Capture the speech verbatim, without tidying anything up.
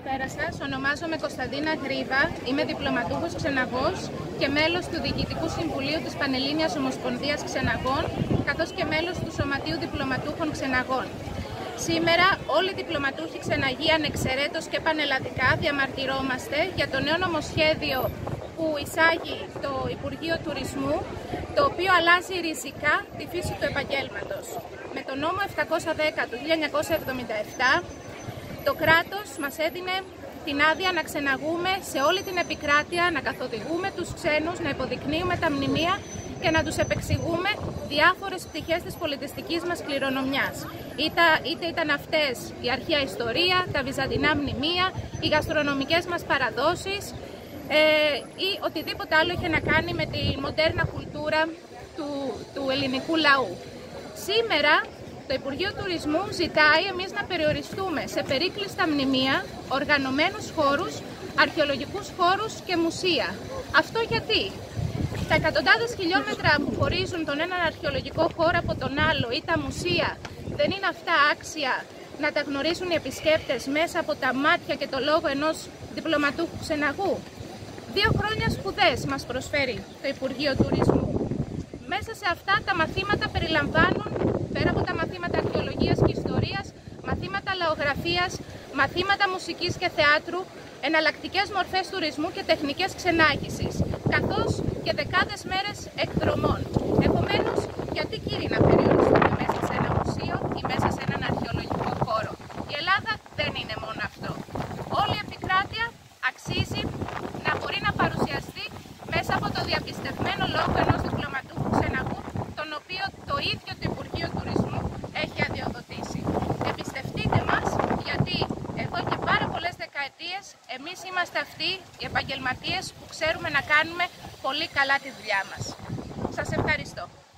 Καλησπέρα σας. Ονομάζομαι Κωνσταντίνα Γρήβα, είμαι διπλωματούχος ξεναγός και μέλος του Διοικητικού Συμβουλίου της Πανελλήνιας Ομοσπονδίας Ξεναγών, καθώς και μέλος του Σωματείου Διπλωματούχων Ξεναγών. Σήμερα όλοι οι διπλωματούχοι ξεναγοί ανεξαιρέτως και πανελλαδικά διαμαρτυρόμαστε για το νέο νομοσχέδιο που εισάγει το Υπουργείο Τουρισμού, το οποίο αλλάζει ριζικά τη φύση του επαγγέλματος. Με τον νόμο επτακόσια δέκα του χίλια εννιακόσια εβδομήντα επτά, το κράτος μας έδινε την άδεια να ξεναγούμε σε όλη την επικράτεια, να καθοδηγούμε τους ξένους, να υποδεικνύουμε τα μνημεία και να τους επεξηγούμε διάφορες πτυχές της πολιτιστικής μας κληρονομιάς. Είτε, είτε ήταν αυτές η αρχαία ιστορία, τα βυζαντινά μνημεία, οι γαστρονομικές μας παραδόσεις ε, ή οτιδήποτε άλλο είχε να κάνει με τη μοντέρνα κουλτούρα του, του ελληνικού λαού. Σήμερα το Υπουργείο Τουρισμού ζητάει εμείς να περιοριστούμε σε περίκλειστα μνημεία, οργανωμένους χώρους, αρχαιολογικούς χώρους και μουσεία. Αυτό γιατί? Τα εκατοντάδες χιλιόμετρα που χωρίζουν τον έναν αρχαιολογικό χώρο από τον άλλο ή τα μουσεία, δεν είναι αυτά άξια να τα γνωρίσουν οι επισκέπτες μέσα από τα μάτια και το λόγο ενός διπλωματούχου ξεναγού? Δύο χρόνια σπουδές μας προσφέρει το Υπουργείο Τουρισμού. Μέσα σε αυτά τα μαθήματα περιλαμβάνουν, πέρα από τα μαθήματα αρχαιολογίας και ιστορίας, μαθήματα λαογραφίας, μαθήματα μουσικής και θεάτρου, εναλλακτικές μορφές τουρισμού και τεχνικές ξενάγησης, καθώς και δεκάδες μέρες εκδρομών. Επομένως, γιατί κύριοι να περιοριστούμε μέσα σε ένα μουσείο ή μέσα σε έναν αρχαιολογικό χώρο? Η Ελλάδα δεν είναι μόνο αυτό. Όλη η επικράτεια αξίζει να μπορεί να παρουσιαστεί μέσα από το διαπιστευμένο λόγο ενός διπλωματούχου ξεναγού, τον οποίο το ίδιο το Υπουργείο Τουρισμού έχει αδειοδοτήσει. Εμπιστευτείτε μας, γιατί εδώ και πάρα πολλές δεκαετίες εμείς είμαστε αυτοί οι επαγγελματίες που ξέρουμε να κάνουμε πολύ καλά τη δουλειά μας. Σας ευχαριστώ.